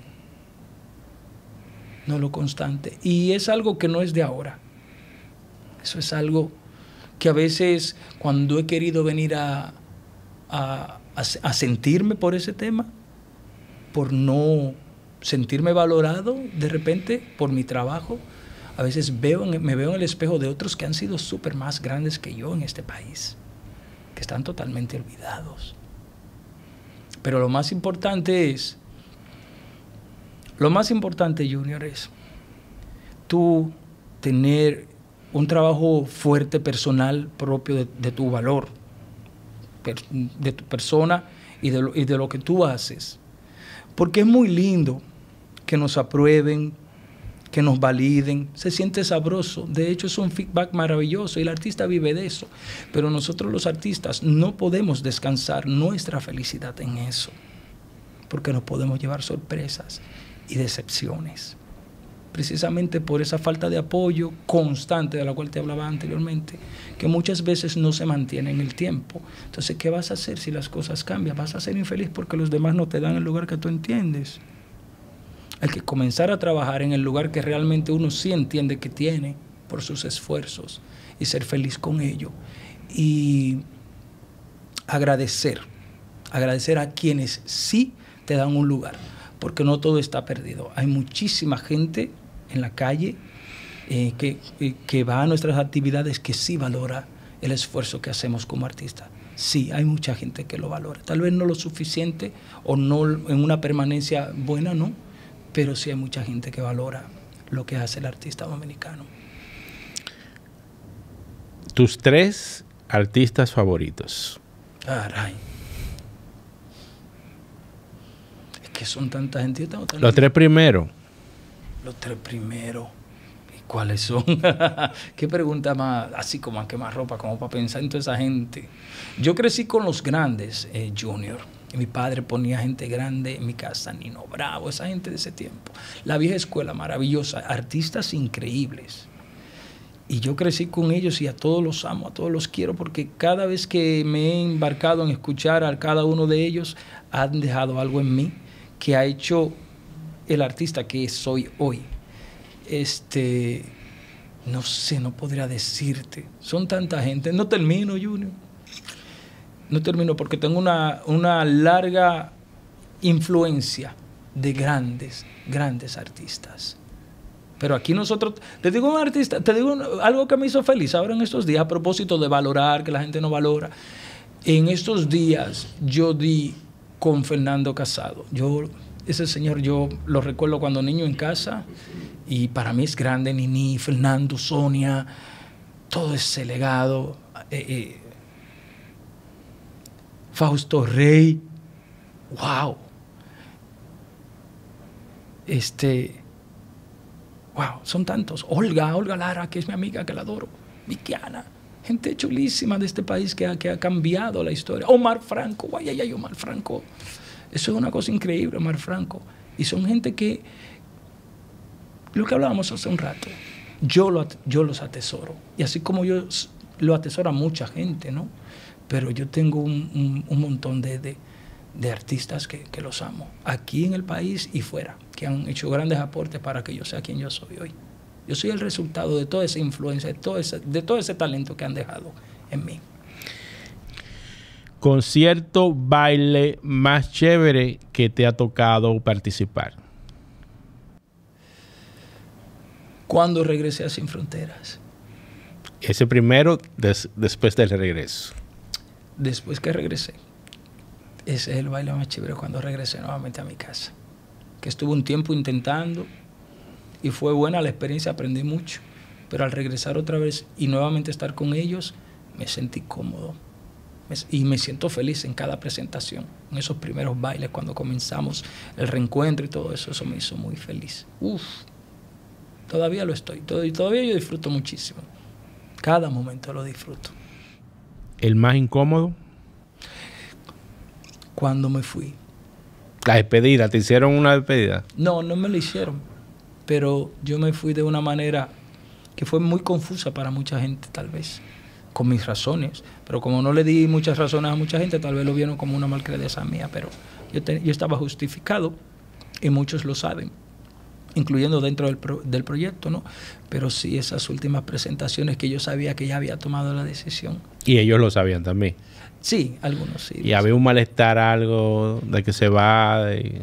no lo constante. Y es algo que no es de ahora. Eso es algo que a veces cuando he querido venir a, a, a sentirme por ese tema, por no sentirme valorado de repente por mi trabajo, a veces veo, me veo en el espejo de otros que han sido súper más grandes que yo en este país, que están totalmente olvidados. Pero lo más importante es, lo más importante, Junior, es tú tener un trabajo fuerte, personal, propio de, de tu valor, per, de tu persona y de, lo, y de lo que tú haces. Porque es muy lindo que nos aprueben, que nos validen, se siente sabroso. De hecho, es un feedback maravilloso y el artista vive de eso. Pero nosotros los artistas no podemos descansar nuestra felicidad en eso, porque nos podemos llevar sorpresas y decepciones. Precisamente por esa falta de apoyo constante de la cual te hablaba anteriormente, que muchas veces no se mantiene en el tiempo. Entonces, ¿qué vas a hacer si las cosas cambian? Vas a ser infeliz porque los demás no te dan el lugar que tú entiendes. Hay que comenzar a trabajar en el lugar que realmente uno sí entiende que tiene por sus esfuerzos y ser feliz con ello. Y agradecer, agradecer a quienes sí te dan un lugar, porque no todo está perdido. Hay muchísima gente en la calle eh, que, eh, que va a nuestras actividades que sí valora el esfuerzo que hacemos como artistas. Sí, hay mucha gente que lo valora. Tal vez no lo suficiente o no en una permanencia buena, no, pero sí hay mucha gente que valora lo que hace el artista dominicano. Tus tres artistas favoritos. Caray. Es que son tanta gente. Yo tengo Los tres primeros. Los tres primeros. ¿Y cuáles son? Qué pregunta más, así como a quemar ropa, como para pensar en toda esa gente. Yo crecí con los grandes, eh, Junior. Mi padre ponía gente grande en mi casa, Nino Bravo, esa gente de ese tiempo. La vieja escuela, maravillosa, artistas increíbles. Y yo crecí con ellos y a todos los amo, a todos los quiero, porque cada vez que me he embarcado en escuchar a cada uno de ellos, han dejado algo en mí que ha hecho el artista que soy hoy. Este, no sé, no podría decirte. Son tanta gente. No termino, Junior. No termino porque tengo una, una larga influencia de grandes, grandes artistas. Pero aquí nosotros, te digo un artista, te digo algo que me hizo feliz ahora en estos días, a propósito de valorar, que la gente no valora. En estos días yo di con Fernando Casado. Yo, ese señor, yo lo recuerdo cuando niño en casa y para mí es grande, Nini, Fernando, Sonia, todo ese legado. Eh, eh, Fausto Rey, wow. Este, wow, son tantos. Olga, Olga Lara, que es mi amiga, que la adoro. Vikiana, gente chulísima de este país que ha, que ha cambiado la historia. Omar Franco, guay, ay, ay, Omar Franco. Eso es una cosa increíble, Omar Franco. Y son gente que, lo que hablábamos hace un rato, yo, lo, yo los atesoro. Y así como yo lo atesoro a mucha gente, ¿no? Pero yo tengo un, un, un montón de, de, de artistas que, que los amo, aquí en el país y fuera, que han hecho grandes aportes para que yo sea quien yo soy hoy. Yo soy el resultado de toda esa influencia, de todo ese, de todo ese talento que han dejado en mí. concierto, baile más chévere que te ha tocado participar. Cuando regresé a Sin Fronteras. Ese primero des, después del regreso. Después que regresé. Ese es el baile más chévere cuando regresé nuevamente a mi casa. Que estuve un tiempo intentando y fue buena la experiencia, aprendí mucho. Pero al regresar otra vez y nuevamente estar con ellos, me sentí cómodo. Y me siento feliz en cada presentación. En esos primeros bailes, cuando comenzamos el reencuentro y todo eso, eso me hizo muy feliz. Uf, todavía lo estoy. Todavía yo disfruto muchísimo. Cada momento lo disfruto. ¿El más incómodo? Cuando me fui. La despedida, ¿te hicieron una despedida? No, no me lo hicieron. Pero yo me fui de una manera que fue muy confusa para mucha gente, tal vez. Con mis razones. Pero como no le di muchas razones a mucha gente, tal vez lo vieron como una malcredeza mía. Pero yo, te, yo estaba justificado y muchos lo saben, incluyendo dentro del, pro, del proyecto, ¿no? Pero sí, esas últimas presentaciones que yo sabía que ya había tomado la decisión. Y ellos lo sabían también. Sí, algunos sí. Y había un malestar, algo de que se va. De...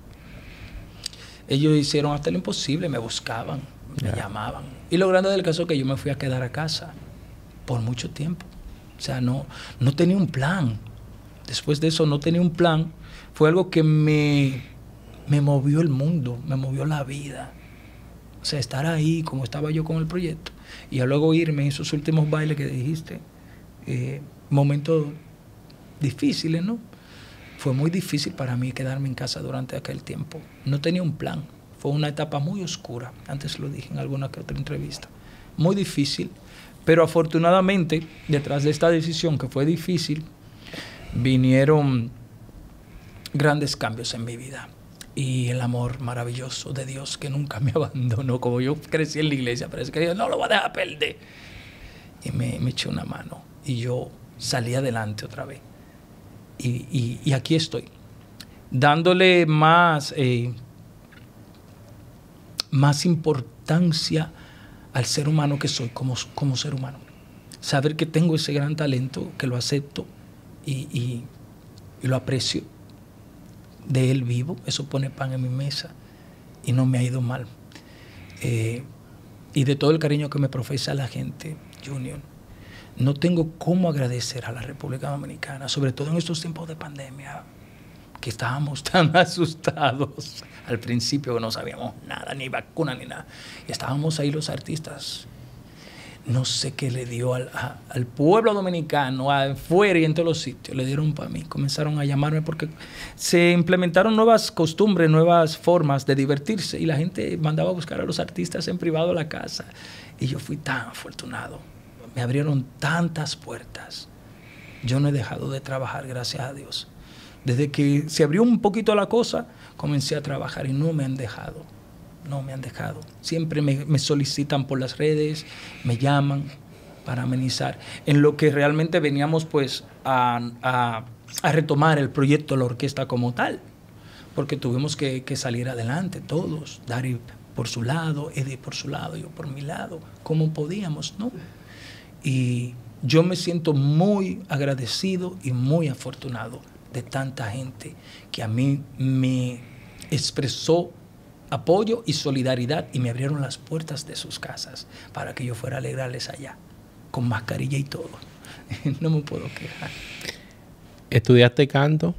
Ellos hicieron hasta lo imposible, me buscaban, me yeah. llamaban. Y lo grande del caso es que yo me fui a quedar a casa por mucho tiempo. O sea, no, no tenía un plan. Después de eso no tenía un plan. Fue algo que me, me movió el mundo, me movió la vida. O sea, estar ahí como estaba yo con el proyecto. Y luego irme en esos últimos bailes que dijiste. Eh, momentos difíciles, ¿no? Fue muy difícil para mí quedarme en casa durante aquel tiempo. No tenía un plan. Fue una etapa muy oscura. Antes lo dije en alguna que otra entrevista. Muy difícil. Pero afortunadamente, detrás de esta decisión que fue difícil, vinieron grandes cambios en mi vida. Y el amor maravilloso de Dios que nunca me abandonó. Como yo crecí en la iglesia, parece que Dios no lo va a dejar perder. Y me, me echó una mano. Y yo salí adelante otra vez. Y, y, y aquí estoy, dándole más, eh, más importancia al ser humano que soy como, como ser humano. Saber que tengo ese gran talento, que lo acepto y, y, y lo aprecio. De él vivo, eso pone pan en mi mesa y no me ha ido mal. Eh, y de todo el cariño que me profesa la gente, Junior, no tengo cómo agradecer a la República Dominicana, sobre todo en estos tiempos de pandemia, que estábamos tan asustados al principio que no sabíamos nada, ni vacuna, ni nada. Y estábamos ahí los artistas. No sé qué le dio al, a, al pueblo dominicano, afuera y en todos los sitios. Le dieron para mí. Comenzaron a llamarme porque se implementaron nuevas costumbres, nuevas formas de divertirse. Y la gente mandaba a buscar a los artistas en privado a la casa. Y yo fui tan afortunado. Me abrieron tantas puertas. Yo no he dejado de trabajar, gracias a Dios. Desde que se abrió un poquito la cosa, comencé a trabajar y no me han dejado. No me han dejado. Siempre me, me solicitan por las redes, me llaman para amenizar. En lo que realmente veníamos pues a, a, a retomar el proyecto de la orquesta como tal. Porque tuvimos que, que salir adelante todos. Dari por su lado, Eddie por su lado, yo por mi lado. Como podíamos, ¿no? Y yo me siento muy agradecido y muy afortunado de tanta gente que a mí me expresó apoyo y solidaridad y me abrieron las puertas de sus casas para que yo fuera a alegrarles allá, con mascarilla y todo. No me puedo quejar. ¿Estudiaste canto?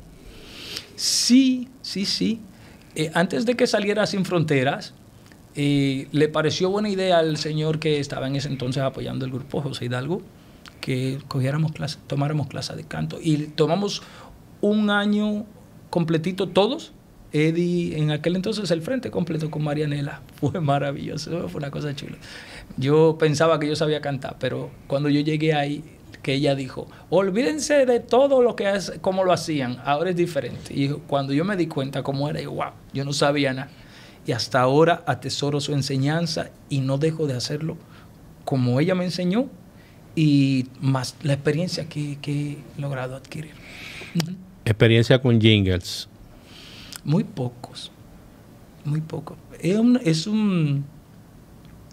Sí, sí, sí. Eh, antes de que saliera Sin Fronteras, eh, le pareció buena idea al señor que estaba en ese entonces apoyando el grupo, José Hidalgo, que cogiéramos clase, tomáramos clase de canto. Y tomamos un año completito todos. Eddie, en aquel entonces el frente completo con Marianela. Fue maravilloso, fue una cosa chula. Yo pensaba que yo sabía cantar, pero cuando yo llegué ahí, que ella dijo, olvídense de todo lo que es, como lo hacían, ahora es diferente. Y cuando yo me di cuenta cómo era, yo, wow, yo no sabía nada. Y hasta ahora atesoro su enseñanza y no dejo de hacerlo como ella me enseñó y más la experiencia que, que he logrado adquirir. Uh-huh. Experiencia con jingles. Muy pocos, muy pocos. Es un, es un,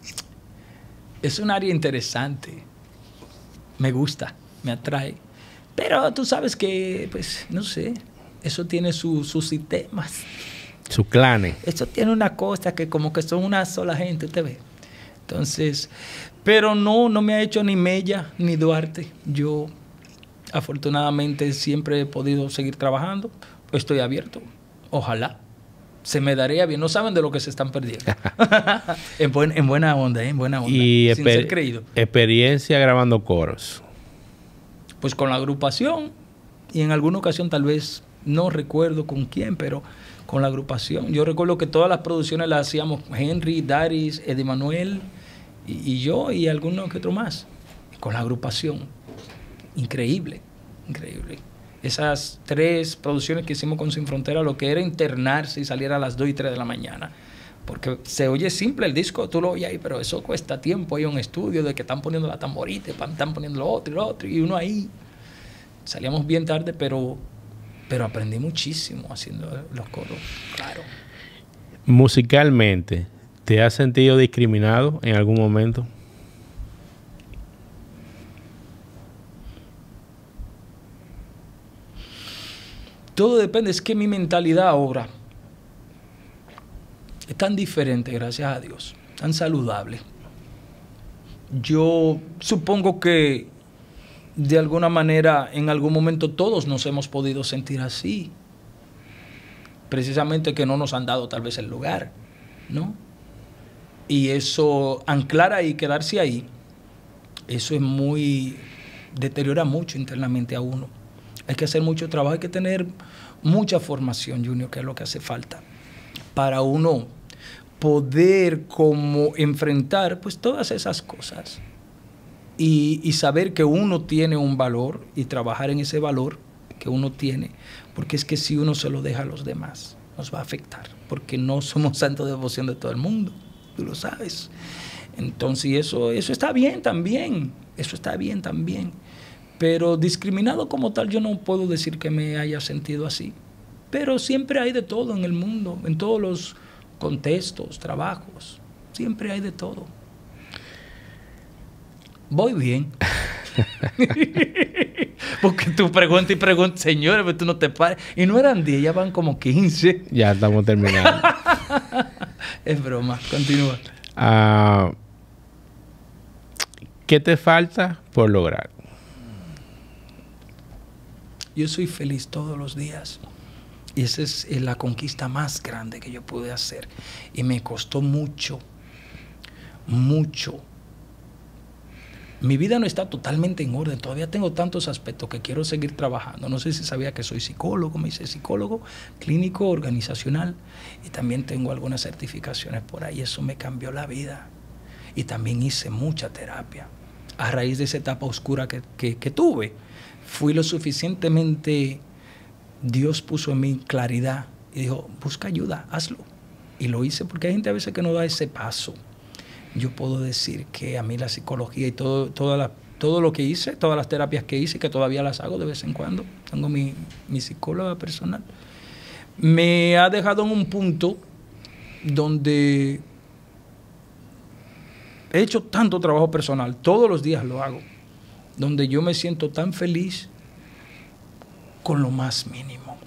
es un área interesante. Me gusta, me atrae, Pero tú sabes que, pues, no sé, eso tiene su, sus sistemas. Sus clanes. Eso tiene una cosa que como que son una sola gente, usted ve. Entonces, pero no, no me ha hecho ni Mella ni Duarte. Yo, afortunadamente, siempre he podido seguir trabajando. Estoy abierto. Ojalá. Se me daría bien. No saben de lo que se están perdiendo. en, buen, en buena onda, ¿eh? En buena onda. Y sin ser creído. Experiencia grabando coros. Pues con la agrupación. Y en alguna ocasión tal vez, no recuerdo con quién, pero con la agrupación. Yo recuerdo que todas las producciones las hacíamos Henry, Daris, Eddie Manuel y, y yo y alguno que otro más. Con la agrupación. Increíble. Increíble. Esas tres producciones que hicimos con Sin Frontera, lo que era internarse y salir a las dos y tres de la mañana. Porque se oye simple el disco, tú lo oyes ahí, pero eso cuesta tiempo. Hay un estudio de que están poniendo la tamborita, están poniendo lo otro y lo otro, y uno ahí. Salíamos bien tarde, pero, pero aprendí muchísimo haciendo los coros, claro. Musicalmente, ¿te has sentido discriminado en algún momento? Todo depende, es que mi mentalidad ahora es tan diferente, gracias a Dios, tan saludable. Yo supongo que de alguna manera en algún momento todos nos hemos podido sentir así. Precisamente que no nos han dado tal vez el lugar, ¿no? Y eso, anclar ahí, quedarse ahí, eso es muy, deteriora mucho internamente a uno. Hay que hacer mucho trabajo, hay que tener mucha formación, Junior, que es lo que hace falta para uno poder como enfrentar pues todas esas cosas y, y saber que uno tiene un valor y trabajar en ese valor que uno tiene, porque es que si uno se lo deja a los demás, nos va a afectar, porque no somos santos de devoción de todo el mundo, tú lo sabes. Entonces eso, eso está bien también, eso está bien también. Pero discriminado como tal, yo no puedo decir que me haya sentido así. Pero siempre hay de todo en el mundo, en todos los contextos, trabajos. Siempre hay de todo. Voy bien. Porque tú preguntas y preguntas, señores, pero tú no te pares. Y no eran diez, ya van como quince. Ya estamos terminando. Es broma, continúa. Uh, ¿Qué te falta por lograr? Yo soy feliz todos los días. Y esa es la conquista más grande que yo pude hacer. Y me costó mucho, mucho. Mi vida no está totalmente en orden. Todavía tengo tantos aspectos que quiero seguir trabajando. No sé si sabía que soy psicólogo, me hice psicólogo, clínico, organizacional. Y también tengo algunas certificaciones por ahí. Eso me cambió la vida. Y también hice mucha terapia. A raíz de esa etapa oscura que, que, que tuve, fui lo suficientemente, Dios puso en mí claridad y dijo, busca ayuda, hazlo. Y lo hice porque hay gente a veces que no da ese paso. Yo puedo decir que a mí la psicología y todo, toda la, todo lo que hice, todas las terapias que hice, que todavía las hago de vez en cuando, tengo mi, mi psicóloga personal, me ha dejado en un punto donde he hecho tanto trabajo personal, todos los días lo hago, donde yo me siento tan feliz con lo más mínimo.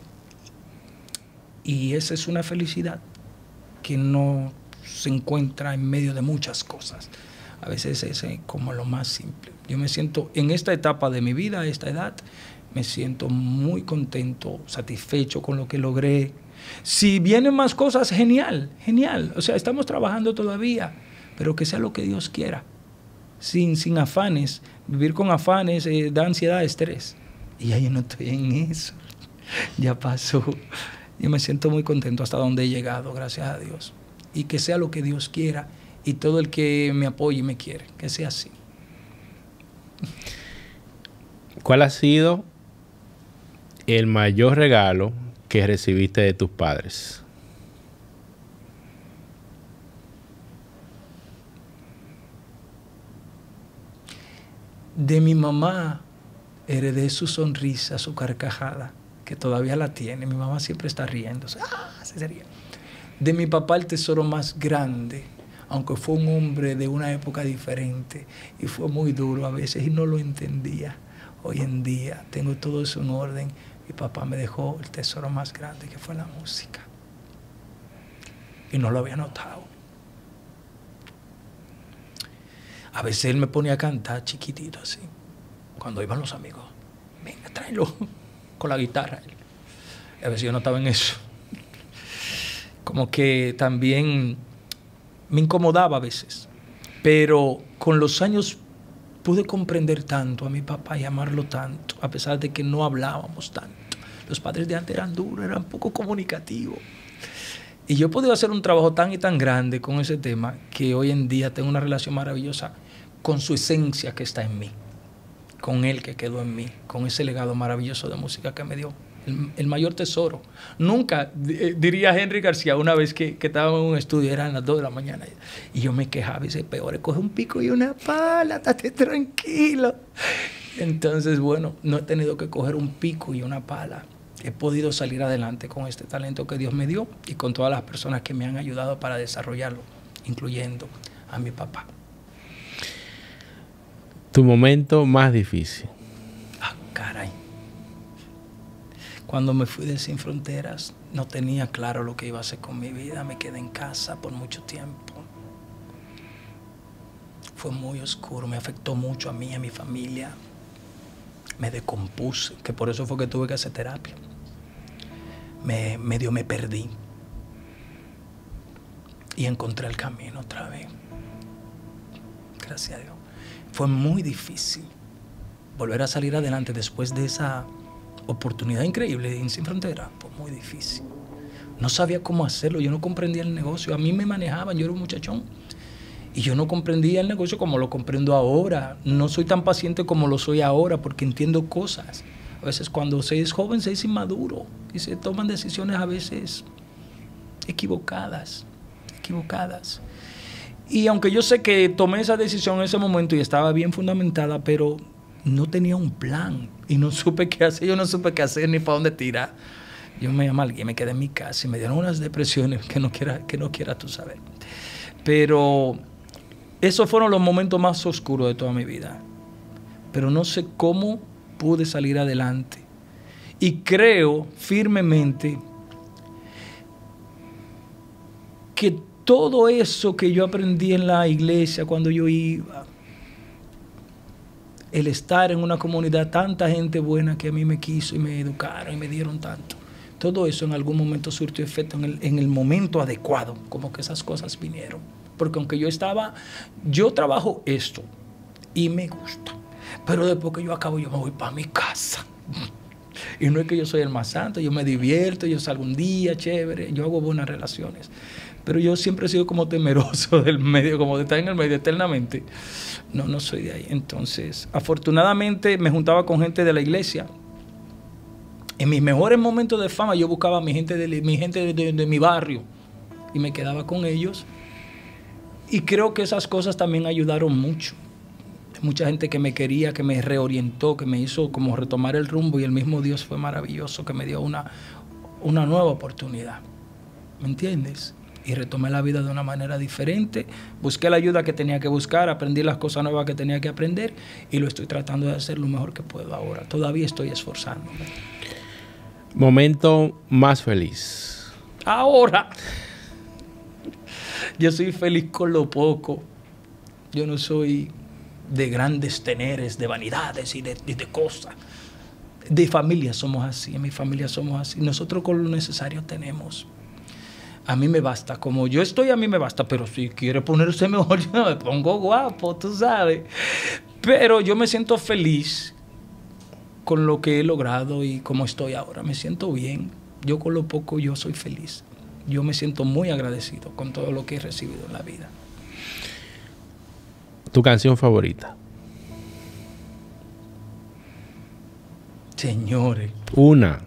Y esa es una felicidad que no se encuentra en medio de muchas cosas. A veces es como lo más simple. Yo me siento, en esta etapa de mi vida, a esta edad, me siento muy contento, satisfecho con lo que logré. Si vienen más cosas, genial, genial. O sea, estamos trabajando todavía, pero que sea lo que Dios quiera. Sin, sin afanes. Vivir con afanes eh, da ansiedad, estrés. Y ya yo no estoy en eso. Ya pasó. Yo me siento muy contento hasta donde he llegado, gracias a Dios. Y que sea lo que Dios quiera. Y todo el que me apoye y me quiere, que sea así. ¿Cuál ha sido el mayor regalo que recibiste de tus padres? De mi mamá heredé su sonrisa, su carcajada, que todavía la tiene. Mi mamá siempre está riéndose. ¡Ah! Se ríe. De mi papá el tesoro más grande, aunque fue un hombre de una época diferente y fue muy duro a veces y no lo entendía. Hoy en día tengo todo eso en orden. Mi papá me dejó el tesoro más grande, que fue la música. Y no lo había notado. A veces él me ponía a cantar chiquitito así. Cuando iban los amigos, venga, tráelo con la guitarra. A veces yo no estaba en eso. Como que también me incomodaba a veces. Pero con los años pude comprender tanto a mi papá y amarlo tanto, a pesar de que no hablábamos tanto. Los padres de antes eran duros, eran poco comunicativos. Y yo he podido hacer un trabajo tan y tan grande con ese tema que hoy en día tengo una relación maravillosa con su esencia que está en mí, con él que quedó en mí, con ese legado maravilloso de música que me dio. El, el mayor tesoro. Nunca, eh, diría Henry García, una vez que, que estaba en un estudio, eran las dos de la mañana, y yo me quejaba y decía, peor, coge un pico y una pala, estate tranquilo. Entonces, bueno, no he tenido que coger un pico y una pala. He podido salir adelante con este talento que Dios me dio y con todas las personas que me han ayudado para desarrollarlo, incluyendo a mi papá. Tu momento más difícil. Ah, caray. Cuando me fui de Sin Fronteras, no tenía claro lo que iba a hacer con mi vida. Me quedé en casa por mucho tiempo. Fue muy oscuro, me afectó mucho a mí, a mi familia. Me decompuse, que por eso fue que tuve que hacer terapia. Me, medio me perdí. Y encontré el camino otra vez. Gracias a Dios. Fue muy difícil volver a salir adelante después de esa oportunidad increíble en Sin Fronteras. Fue muy difícil. No sabía cómo hacerlo, yo no comprendía el negocio. A mí me manejaban, yo era un muchachón. Y yo no comprendía el negocio como lo comprendo ahora. No soy tan paciente como lo soy ahora porque entiendo cosas. A veces cuando se es joven se es inmaduro y se toman decisiones a veces equivocadas, equivocadas. Y aunque yo sé que tomé esa decisión en ese momento y estaba bien fundamentada, pero no tenía un plan y no supe qué hacer, yo no supe qué hacer ni para dónde tirar. Yo me amalgué, me quedé en mi casa y me dieron unas depresiones que no quiera, que no quiera tú saber. Pero esos fueron los momentos más oscuros de toda mi vida. Pero no sé cómo pude salir adelante. Y creo firmemente que todo eso que yo aprendí en la iglesia cuando yo iba, el estar en una comunidad, tanta gente buena que a mí me quiso y me educaron y me dieron tanto, todo eso en algún momento surtió efecto en el, en el momento adecuado, como que esas cosas vinieron. Porque aunque yo estaba, yo trabajo esto y me gusta, pero después que yo acabo yo me voy para mi casa. Y no es que yo soy el más santo, yo me divierto, yo salgo un día chévere, yo hago buenas relaciones. Pero yo siempre he sido como temeroso del medio, como de estar en el medio eternamente. No, no soy de ahí. Entonces, afortunadamente me juntaba con gente de la iglesia. En mis mejores momentos de fama yo buscaba a mi gente de, mi, gente de, de, de mi barrio y me quedaba con ellos. Y creo que esas cosas también ayudaron mucho. Mucha gente que me quería, que me reorientó, que me hizo como retomar el rumbo, y el mismo Dios fue maravilloso, que me dio una, una nueva oportunidad. ¿Me entiendes? Y retomé la vida de una manera diferente. Busqué la ayuda que tenía que buscar, aprendí las cosas nuevas que tenía que aprender y lo estoy tratando de hacer lo mejor que puedo ahora. Todavía estoy esforzándome. Momento más feliz. Ahora. Yo soy feliz con lo poco. Yo no soy de grandes teneres, de vanidades y de, y de cosas. De familia somos así, en mi familia somos así. Nosotros con lo necesario tenemos. A mí me basta. Como yo estoy, a mí me basta. Pero si quiere ponerse mejor, yo me pongo guapo, tú sabes. Pero yo me siento feliz con lo que he logrado y como estoy ahora. Me siento bien. Yo con lo poco, yo soy feliz. Yo me siento muy agradecido con todo lo que he recibido en la vida. ¿Tu canción favorita? Señores. Una.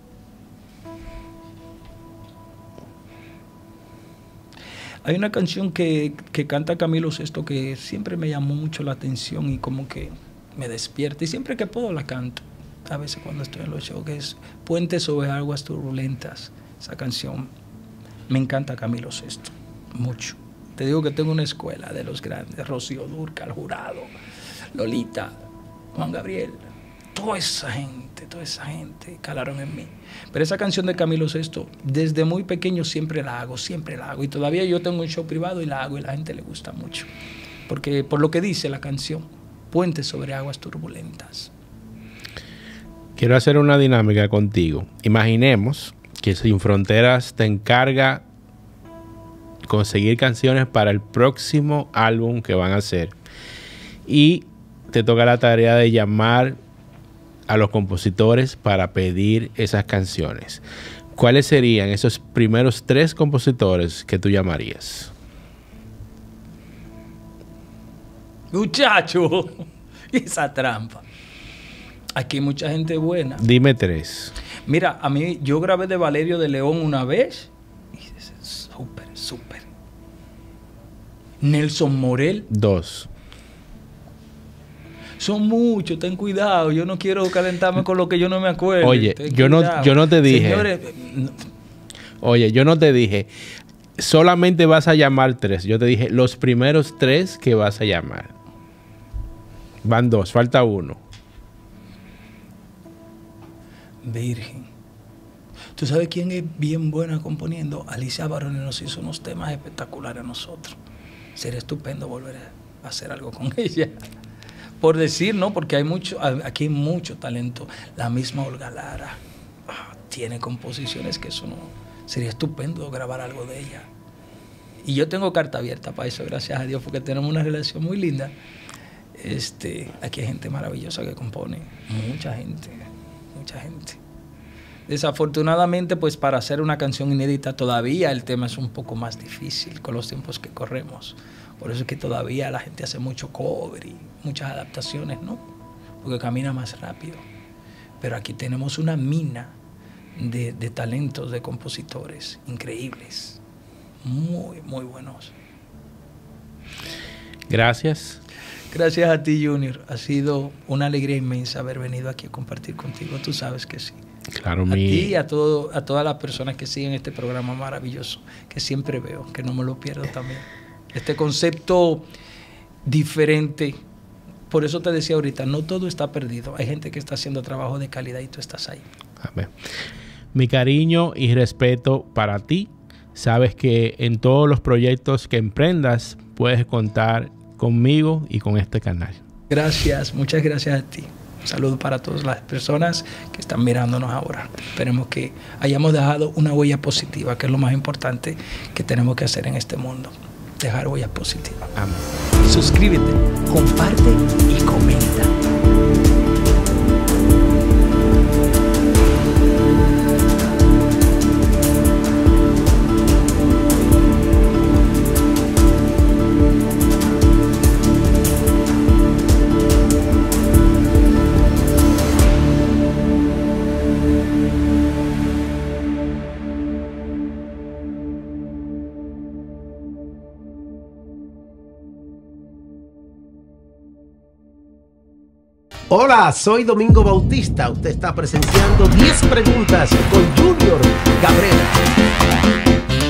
Hay una canción que, que canta Camilo Sesto que siempre me llamó mucho la atención y como que me despierta. Y siempre que puedo la canto. A veces cuando estoy en los shows, que es Puente sobre aguas turbulentas. Esa canción me encanta Camilo Sesto. Mucho. Te digo que tengo una escuela de los grandes. Rocío Dúrcal, Jurado, Lolita, Juan Gabriel. toda esa gente, toda esa gente calaron en mí. Pero esa canción de Camilo Sesto, desde muy pequeño siempre la hago, siempre la hago. Y todavía yo tengo un show privado y la hago y a la gente le gusta mucho. Porque por lo que dice la canción, puentes sobre aguas turbulentas. Quiero hacer una dinámica contigo. Imaginemos que Sin Fronteras te encarga conseguir canciones para el próximo álbum que van a hacer. Y te toca la tarea de llamar a los compositores para pedir esas canciones. ¿Cuáles serían esos primeros tres compositores que tú llamarías? Muchacho, esa trampa. Aquí hay mucha gente buena. Dime tres. Mira, a mí, yo grabé de Valerio de León una vez. Y es súper, súper. Nelson Morel. Dos. Son muchos, ten cuidado. Yo no quiero calentarme con lo que yo no me acuerdo. Oye, yo no, yo no te dije. Señores, no. Oye, yo no te dije. Solamente vas a llamar tres. Yo te dije los primeros tres que vas a llamar. Van dos, falta uno. Virgen. ¿Tú sabes quién es bien buena componiendo? Alicia Barone nos hizo unos temas espectaculares a nosotros. Sería estupendo volver a hacer algo con ella. Por decir, ¿no? Porque hay mucho, aquí hay mucho talento. La misma Olga Lara ah, tiene composiciones que eso no... Sería estupendo grabar algo de ella. Y yo tengo carta abierta para eso, gracias a Dios, porque tenemos una relación muy linda. Este, aquí hay gente maravillosa que compone. Mucha gente, mucha gente. Desafortunadamente, pues para hacer una canción inédita todavía el tema es un poco más difícil con los tiempos que corremos. Por eso es que todavía la gente hace mucho cover y muchas adaptaciones, ¿no? Porque camina más rápido. Pero aquí tenemos una mina de, de talentos, de compositores increíbles. Muy, muy buenos. Gracias. Gracias a ti, Junior. Ha sido una alegría inmensa haber venido aquí a compartir contigo. Tú sabes que sí. Claro, a mi... ti y a, todo, a todas las personas que siguen este programa maravilloso, que siempre veo, que no me lo pierdo también. Este concepto diferente. Por eso te decía ahorita, no todo está perdido. Hay gente que está haciendo trabajo de calidad y tú estás ahí. Amén. Mi cariño y respeto para ti. Sabes que en todos los proyectos que emprendas puedes contar conmigo y con este canal. Gracias, muchas gracias a ti. Un saludo para todas las personas que están mirándonos ahora. Esperemos que hayamos dejado una huella positiva, que es lo más importante que tenemos que hacer en este mundo. Dejar huellas positivas. Amén. Suscríbete, comparte y comenta. Hola, soy Domingo Bautista. Usted está presenciando diez preguntas con Junior Cabrera.